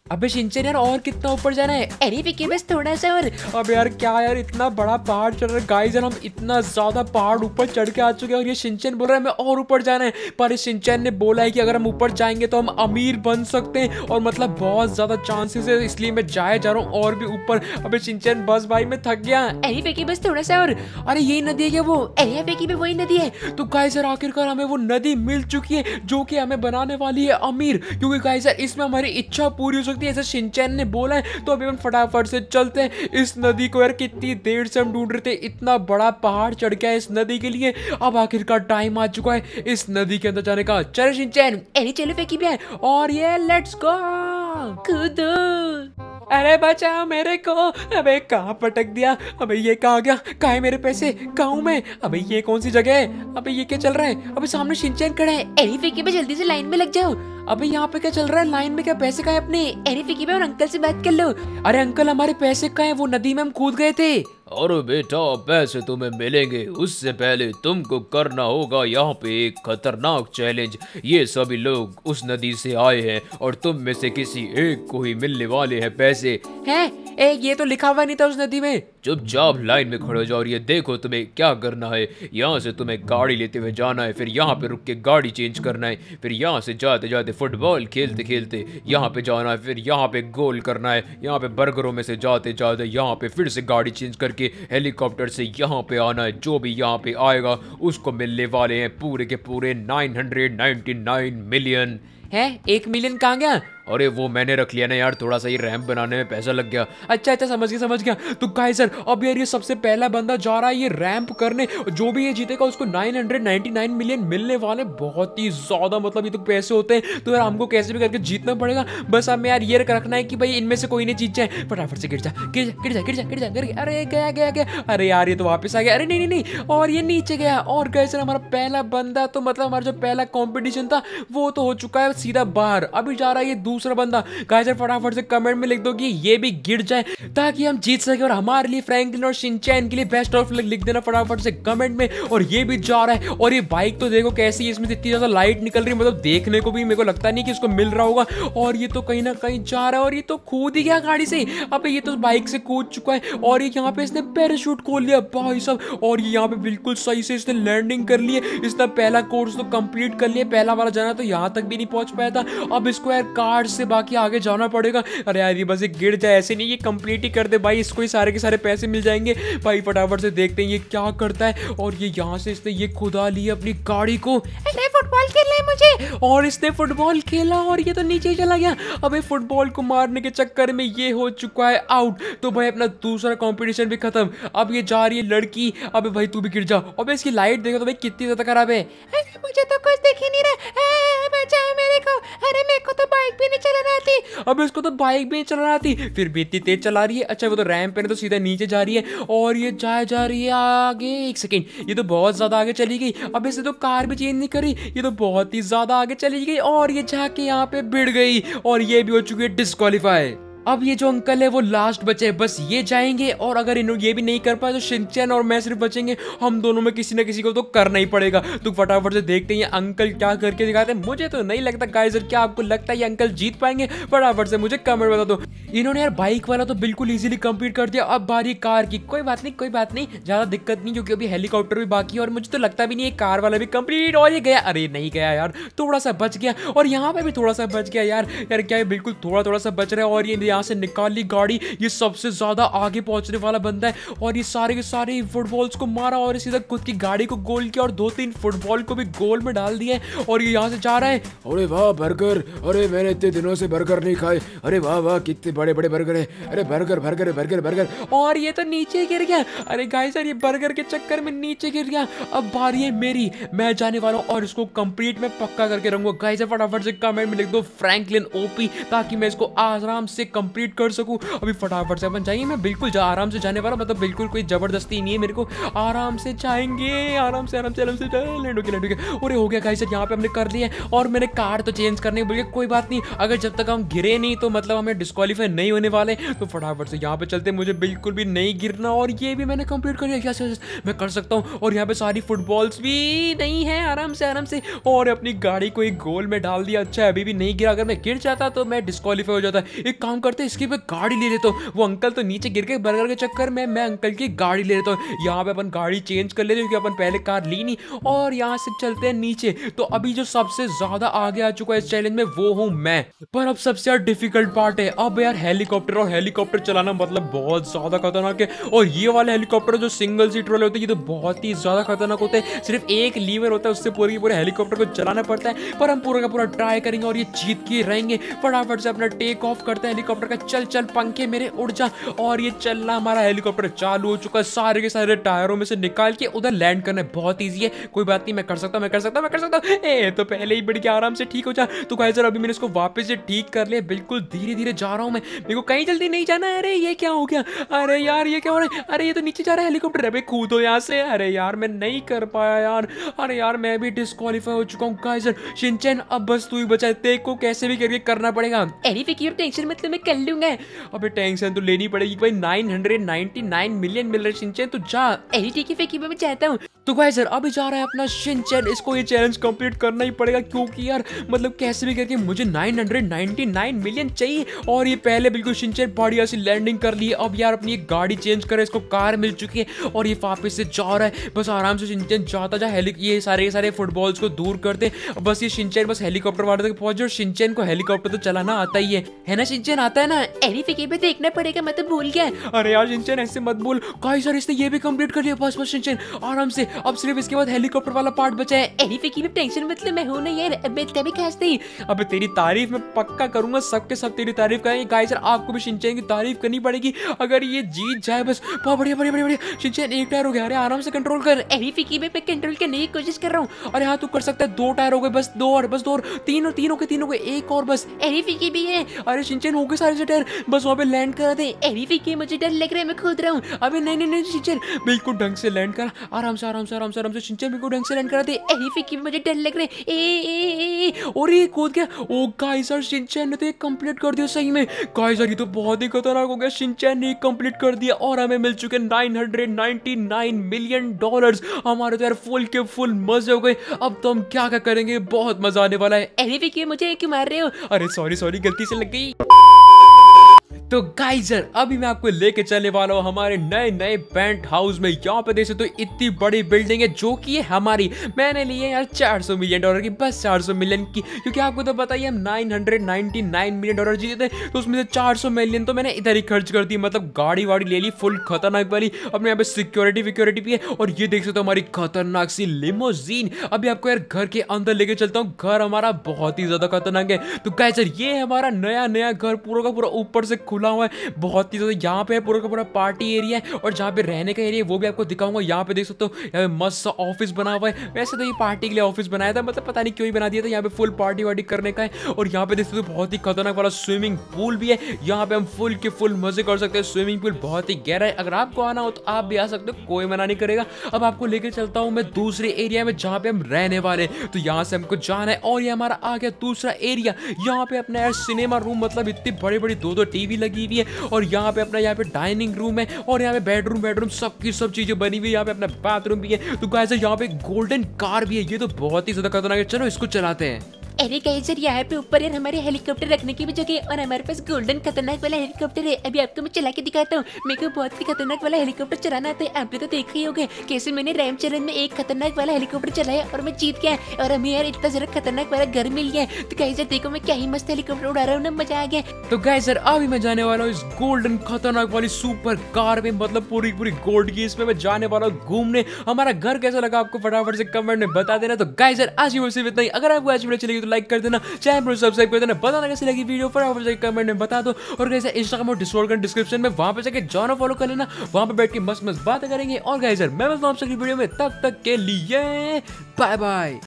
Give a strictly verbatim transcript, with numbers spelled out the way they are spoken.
अबे शिनचैन यार और कितना ऊपर जाना है? अरे विकी बस थोड़ा सा और। अब यार क्या यार इतना बड़ा पहाड़ चढ़ रहा है गाइस यार, हम इतना ज्यादा पहाड़ ऊपर चढ़ के आ चुके हैं और ये शिनचैन बोल रहा है हमें और ऊपर जाना है। पर इस शिनचैन ने बोला है कि अगर हम ऊपर जाएंगे तो हम अमीर बन सकते हैं और मतलब बहुत ज्यादा चांसेस है, इसलिए मैं जाए जा रहा हूँ और भी ऊपर। अबे शिनचैन बस भाई मैं थक गया। अरे विकी बस थोड़ा सा और। अरे यही नदी है क्या वो? अरे विकी भी वही नदी है। तो गाइस यार आखिरकार हमें वो नदी मिल चुकी है जो कि हमें बनाने वाली है अमीर, क्योंकि गाइस यार इसमें हमारी इच्छा पूरी हो सकती है ऐसा शिनचैन ने बोला है। तो अभी हम फटाफट से चलते हैं इस नदी को। यार कितनी देर से हम ढूंढ रहे थे, इतना बड़ा पहाड़ चढ़ गया है इस नदी के लिए। अब आखिरकार टाइम आ चुका है इस नदी के अंदर जाने का। चलो शिनचैन। अरे चलो विकी भी आए। और ये लेट्स गो। कूदो। अरे बचाओ मेरे को। अबे कहाँ पटक दिया? अबे ये कहाँ गया? कहाँ है मेरे पैसे? कहाँ हूँ मैं? अबे ये कौन सी जगह है? अबे ये क्या चल रहा है? अबे सामने शिनचैन खड़ा है। अरे विकी भी जल्दी से लाइन में लग जाओ। अबे यहाँ पे क्या चल रहा है? लाइन में क्या? पैसे कहाँ है अपने? अरे विकी भी और अंकल से बात कर लो। अरे अंकल हमारे पैसे कहाँ है? वो नदी में हम कूद गए थे। अरे बेटा पैसे तुम्हें मिलेंगे, उससे पहले तुमको करना होगा यहाँ पे एक खतरनाक चैलेंज। ये सभी लोग उस नदी से आए हैं और तुम में से किसी एक को ही मिलने वाले हैं पैसे। हैं? ए ये तो लिखा हुआ नहीं था उस नदी में। चुपचाप लाइन में खड़े हो जाओ और ये देखो तुम्हें क्या करना है। यहाँ से तुम्हें गाड़ी लेते हुए जाना है, फिर यहाँ पे रुक के गाड़ी चेंज करना है, फिर यहाँ से जाते जाते फुटबॉल खेलते खेलते यहाँ पे जाना है, फिर यहाँ पे गोल करना है, यहाँ पे बर्गरों में से जाते जाते यहाँ पे फिर से गाड़ी चेंज करके हेलीकॉप्टर से यहाँ पे आना है। जो भी यहाँ पे आएगा उसको मिलने वाले हैं पूरे के पूरे nine hundred ninety nine million. है एक मिलियन कहाँ गया? अरे वो मैंने रख लिया ना यार, थोड़ा सा ये रैंप बनाने में पैसा लग गया। अच्छा अच्छा समझ गया समझ गया। तो गाइस सर अब यार ये सबसे पहला बंदा जा रहा है ये रैंप करने। जो भी ये जीतेगा उसको nine hundred ninety nine million मिलने वाले, बहुत ही ज्यादा मतलब ये तो पैसे होते हैं। तो यार हमको कैसे भी करके जीतना पड़ेगा। बस हमें यार ये रखना है कि भाई इनमें से कोई नहीं जीत जाए। फटाफट से गिर जा गिर जा गिर जा गिर जा गिर जा गिर जा। अरे गया गया गया। अरे यार ये तो वापस आ गया। अरे नहीं नहीं नहीं और ये नीचे गया। और गाइस सर हमारा पहला बंदा तो मतलब हमारा जो पहला कॉम्पिटिशन था वो तो हो चुका है सीधा बाहर। अभी जा रहा है ये दूसरा बंदा। गाइस फटाफट से कमेंट में लिख दो कि ये भी गिर जाए ताकि हम जीत सके। और हमारे लिए फ्रैंकलिन और शिनचैन के लिए बेस्ट ऑफ लक लिख देना फटाफट से कमेंट में। और ये भी जा रहा है। और ये बाइक तो देखो कैसी है, इसमें इतनी ज्यादा लाइट निकल रही है, मतलब देखने को भी मेरे को लगता नहीं कि इसको मिल रहा होगा। और ये तो कहीं ना कहीं जा रहा है और ये तो कूद ही गया गाड़ी से। अब ये तो बाइक से कूद चुका है। और ये यहाँ पे इसने पैराशूट खोल लिया भाई साहब। और ये यहाँ पे बिल्कुल सही से इसने लैंडिंग कर ली है। इसने पहला कोर्स तो कंप्लीट कर लिया। पहला वाला जाना तो यहाँ तक भी नहीं पहुंच पाया था। अब इसको यार कार से बाकी आगे जाना पड़ेगा। अरे यार ये बस ये गिर जाए ऐसे नहीं, ये कंप्लीट ही कर दे भाई, इसको ही सारे के सारे पैसे मिल जाएंगे भाई। फटाफट से देखते हैं ये क्या करता है। और ये यहाँ से इसने ये खुदा ली अपनी गाड़ी को। अरे फुटबॉल खेलना है मुझे। और इसने फुटबॉल खेला और ये तो नीचे ही चला गया। अबे फुटबॉल को मारने के चक्कर में ये हो चुका है आउट। तो भाई अपना दूसरा कंपटीशन भी खत्म। अब ये जा रही है लड़की। अबे भाई तू भी गिर जा। अबे इसकी लाइट देखो तो भाई कितनी ज्यादा खराब है। अरे मुझे तो कुछ दिख ही नहीं रहा। बचाओ मेरे को। अरे मेरे को तो बाइक भी नहीं चलाना आती। अब इसको तो बाइक भी नहीं चलाना आती, फिर भी इतनी तेज चला रही है। अच्छा वो तो रैंप पे तो सीधा नीचे जा रही है। और ये जा जा रही है आगे। एक सेकंड, ये तो बहुत ज्यादा आगे चली गई। अब इसे तो कार भी चेंज नहीं करी, ये तो बहुत ही ज्यादा आगे चली गई। और ये जाके यहाँ पे भिड़ गई और ये भी हो चुकी है डिस्क्वालीफाई। अब ये जो अंकल है वो लास्ट बचे, बस ये जाएंगे। और अगर इन्होंने ये भी नहीं कर पाए तो शिनचैन और मैं सिर्फ बचेंगे। हम दोनों में किसी ना किसी को तो करना ही पड़ेगा। तो फटाफट से देखते हैं ये अंकल क्या करके दिखाते हैं। मुझे तो नहीं लगता गाइस, क्या आपको लगता है ये अंकल जीत पाएंगे? फटाफट से मुझे कमेंट बता दो। इन्होंने यार बाइक वाला तो बिल्कुल इजीली कंप्लीट कर दिया। अब बारी कार की। कोई बात नहीं कोई बात नहीं, ज्यादा दिक्कत नहीं, क्योंकि अभी हेलीकॉप्टर भी बाकी है और मुझे तो लगता भी नहीं है कार वाला भी कंप्लीट। और ये गया, अरे नहीं गया यार, थोड़ा सा बच गया। और यहाँ पे भी थोड़ा सा बच गया यार। यार क्या है, बिल्कुल थोड़ा थोड़ा सा बच रहा है। और ये यहाँ से निकाल ली गाड़ी। ये सबसे ज्यादा आगे पहुंचने वाला बंदा है। और ये सारे के सारे फुटबॉल्स को मारा और सीधा खुद की गाड़ी को गोल किया और दो तीन फुटबॉल को भी गोल में डाल दिया है। और ये यहाँ से जा रहा है। अरे वाह बर्गर, अरे मैंने इतने दिनों से बर्गर नहीं खाए। अरे वाह वाह कितने बड़े बड़े बर्गर है। अरे बर्गर बर्गर बर्गर बर्गर। और ये तो नीचे गिर गया। अरे गाइस यार ये बर्गर के चक्कर में नीचे गिर गया। अब बारी है मेरी, मैं जाने वाला हूँ और इसको कंप्लीट में पक्का करके रहूंगा। गाइस फटाफट से कमेंट में लिख दो फ्रैंकलिन ओपी, ताकि मैं इसको आराम से कंप्लीट कर सकूँ। अभी फटाफट से अपन जाइए, मैं बिल्कुल जा आराम से जाने वाला, मतलब बिल्कुल कोई जबरदस्ती नहीं है मेरे को, आराम से जाएंगे, आराम से आराम से आराम से लैंड हो गया लैंड हो गया। अरे हो गया गाइस, यहाँ पे हमने कर लिया है और मैंने कार तो चेंज करने बोलिए, कोई बात नहीं, अगर जब तक हम गिरे नहीं तो मतलब हमें डिस्क्वालीफाई नहीं होने वाले। तो फटाफट से यहाँ पे चलते, मुझे बिल्कुल भी नहीं गिरना। और ये भी मैंने कंप्लीट कर लिया, क्या मैं कर सकता हूँ। और यहाँ पे सारी फुटबॉल्स भी नहीं है, आराम से आराम से, और अपनी गाड़ी को एक गोल में डाल दिया। अच्छा अभी भी नहीं गिरा, अगर मैं गिर जाता तो मैं डिस्क्वालीफाई हो जाता। एक काम करते, इसकी मैं गाड़ी ले लेता हूँ। वो अंकल तो नीचे गिर के बर्गर के चक्कर में मैं अंकल की गाड़ी ले लेता हूँ। यहाँ पे अपन गाड़ी चेंज कर लेते क्योंकि अपन पहले कार ली नहीं। और यहाँ से चलते हैं नीचे। तो अभी जो सबसे ज्यादा आगे आ चुका है इस चैलेंज में वो हूँ मैं। पर अब सबसे यार डिफिकल्ट पार्ट है, अब यार हेलीकॉप्टर, और हेलीकॉप्टर चलाना मतलब बहुत ज्यादा खतरनाक है। और ये वाले हेलीकॉप्टर जो सिंगल सीटर वाले होते हैं ये तो बहुत ही ज्यादा खतरनाक होते हैं। सिर्फ एक लीवर होता है, उससे पूरे पूरे हेलीकॉप्टर को चलाना पड़ता है। पर हम पूरा का पूरा ट्राई करेंगे और ये जीत के रहेंगे। फटाफट से अपना टेक ऑफ करते हैं हेलीकॉप्टर का। चल चल पंखे मेरे उड़ जा। और ये चलना हमारा हेलीकॉप्टर चालू हो चुका है, सारे के सारे टायरों में से निकाल के उधर लैंड करना है। बहुत ईजी है, कोई बात नहीं, मैं कर सकता हूँ मैं कर सकता हूँ मैं कर सकता हूँ। ए तो पहले ही बढ़ के आराम से ठीक हो जा। तो गाइस सर अभी मैंने इसको वापस से ठीक कर लिया, बिल्कुल धीरे धीरे जा रहा हूँ मैं, मेरे को कहीं जल्दी नहीं जाना है। अरे ये क्या हो गया, अरे यार ये क्या हो रहा है, अरे ये तो नीचे जा रहा है हेलीकॉप्टर। अबे कूदो यहाँ से। अरे यार मैं नहीं कर पाया यार, अरे यार मैं भी डिस्क्वालीफाई हो चुका हूँ। गाइस सर शिनचैन अब बस तू ही बचा है, तेरे को कैसे भी करके करना पड़ेगा। अरे फिक्र टेंशन मत ले, मैं कर लूंगा। अबे टेंशन तो लेनी पड़ेगी भाई, nine hundred ninety nine million मिल रहे शिनचैन, तो जा। अरे ठीक है फिक्र, मैं चाहता हूँ। तो गाइस सर अभी जा रहा है अपना शिनचैन, इसको ये चैलेंज कंप्लीट करना ही पड़ेगा क्योंकि यार मतलब कैसे भी करके मुझे nine hundred ninety nine million चाहिए। और ये पहले बिल्कुल शिनचैन बढ़िया सी लैंडिंग कर ली है। अब यार अपनी एक गाड़ी चेंज करे, इसको कार मिल चुकी है और ये वापस से जा रहा है। बस आराम से शिनचैन जाता जा, हेली ये सारे सारे फुटबॉल्स को दूर करते। बस ये शिनचैन बस हेलीकॉप्टर वाले तक पहुंच। और शिनचैन को हेलीकॉप्टर तो चलाना आता ही है, है ना शिनचैन, आता है ना। अरे फिक्र में देखना पड़ेगा, मैं तो भूल गया। अरे यार शिनचैन ऐसे मत बोल। गाइस सर इसने ये भी कंप्लीट कर लिया, बस बस शिनचैन आराम से। अब सिर्फ इसके बाद हेलीकॉप्टर वाला पार्ट बचा है। अरे फिक्र में टेंशन मत ले, मैं हूं ना यार, अब मैं तभी खास नहीं। अबे तेरी तारीफ मैं पक्का करूंगा, सबके सब तेरी तारीफ करेंगे। गाइस सर आपको भी शिनचैन की तारीफ करनी पड़ेगी अगर ये जीत जाए। बस बहुत बढ़िया बढ़िया बढ़िया बढ़िया। शिनचैन एक टायर हो गया, अरे आराम से कंट्रोल कर। अरे फिक्र में मैं कंट्रोल करने की कोशिश कर रहा हूँ। अरे हाँ तू कर सकता है, दो टायर हो गए, बस दो और, बस दो और, तीन और तीन हो गए, तीन हो गए, एक और बस। अरे फिक्र भी है। अरे शिनचैन हो गए सारे से टायर, बस वहाँ पे लैंड करा दे। अरे फिक्र मुझे डर लग रहा है, मैं कूद रहा हूँ। अबे नहीं नहीं नहीं शिनचैन बिल्कुल ढंग से लैंड कर, आराम से आराम से आराम से आराम से। शिनचैन बिल्कुल ढंग से लैंड करा दे। अरे फिक्र मुझे डर लग रहा है। ए ए ए और ये कूद गया। ओ गाइस सर शिनचैन ने तो एक कंप्लीट कर दिया सही में। गाइस सर ये तो बहुत ही खतरनाक हो गया, शिनचैन ने कंप्लीट कर दिया और हमें मिल चुके nine hundred ninety nine million dollars. हमारे तो यार फुल के फुल मजे हो गए। अब तो हम क्या क्या करेंगे, बहुत मजा आने वाला है। अरे फिक्र मुझे क्यों मार रहे हो। अरे सॉरी सॉरी गलती से लग गई। तो गाइस यार अभी मैं आपको लेके चलने वाला हूँ हमारे नए नए पेंट हाउस में। यहाँ पे देख सकते हो इतनी बड़ी बिल्डिंग है जो कि है हमारी। मैंने ली है यार चार सौ मिलियन डॉलर की, बस चार सौ मिलियन की, क्योंकि आपको तो पता ही हम nine hundred ninety nine million dollar जीते थे, तो उसमें से चार सौ मिलियन तो मैंने इधर ही खर्च कर दी। मतलब गाड़ी वाड़ी ले ली फुल खतरनाक वाली, अपने यहाँ पे सिक्योरिटी विक्योरिटी भी है। और ये देख सकते हो हमारी खतरनाक सी लिमोजीन। अभी आपको यार घर के अंदर लेके चलता हूँ, घर हमारा बहुत ही ज्यादा खतरनाक है। तो गाइस यार ये हमारा नया नया घर पूरा का पूरा ऊपर से खुला हुआ है, बहुत ही ज्यादा। यहाँ पे पूरा का पूरा पार्टी एरिया है और जहाँ पे रहने का एरिया वो भी आपको दिखाऊंगा। यहाँ पे देख सकते हो यहाँ पे मस्त सा ऑफिस बना हुआ है। वैसे तो ये पार्टी के लिए ऑफिस बनाया था, मतलब पता नहीं क्यों ही बना दिया था। यहाँ पे फुल पार्टी वार्टी करने का है। और यहाँ पे देख सकते हो बहुत ही खतरनाक वाला स्विमिंग पूल भी है। यहाँ पे हम फुल के फुल मजे कर सकते हैं। स्विमिंग पूल बहुत ही गहरा है, अगर आपको आना हो तो आप भी आ सकते हो, कोई मना नहीं करेगा। अब आपको लेकर चलता हूँ मैं दूसरे एरिया में जहाँ पे हम रहने वाले। तो यहाँ से हमको जाना है और ये हमारा आ गया दूसरा एरिया। यहाँ पे अपना यार सिनेमा रूम, मतलब इतनी बड़ी बड़ी दो दो टीवी लगी हुई है। और यहाँ पे अपना यहाँ पे डाइनिंग रूम है और यहाँ पे बेडरूम बेडरूम सब की सब चीजें बनी हुई है। यहाँ पे अपना बाथरूम भी है। तो गाइस यहाँ पे गोल्डन कार भी है, ये तो बहुत ही ज्यादा खतरनाक है। चलो इसको चलाते हैं। अरे गाइस सर यहाँ पे ऊपर यार हमारे हेलीकॉप्टर रखने की भी जगह है और हमारे पास गोल्डन खतरनाक वाला हेलीकॉप्टर है। अभी आपको मैं चला के दिखाता हूँ। मेरे को बहुत ही खतरनाक वाला हेलीकॉप्टर चलाना आता है। आपने तो देखा ही होगा कैसे मैंने रैम चैलेंज में एक खतरनाक वाला हेलीकॉप्टर चलाया और मैं जीत गया। और हमें यार इतना जरा खतरनाक वाला घर मिल गया। तो गाइस सर देखो मैं क्या ही मस्त हेलीकॉप्टर उड़ा रहा हूँ ना, मजा आ गया। तो गाइस सर अभी मैं जाने वाला हूँ इस गोल्डन खतरनाक वाली सुपर कार में, मतलब पूरी पूरी गोल्ड की। इसमें मैं जाने वाला हूँ घूमने। हमारा घर कैसा लगा आपको फटाफट से कमेंट में बता देना। तो गाइस सर आज ही सिर्फ इतना ही। अगर आपको आज वीडियो अच्छी लगी तो लाइक कर देना, चैनल पर सब्सक्राइब कर देना, बताना कैसी लगी वीडियो फटाफट से कमेंट में बता दो। और गाइस इंस्टाग्राम और डिस्कॉर्ड का डिस्क्रिप्शन में वहां पे जाके जॉइन फॉलो कर लेना, वहां पे बैठ के मस्त मस्त बातें करेंगे। और गाइस मैं मिलता हूं आपसे अगली वीडियो में, तब तक के लिए बाय बाय।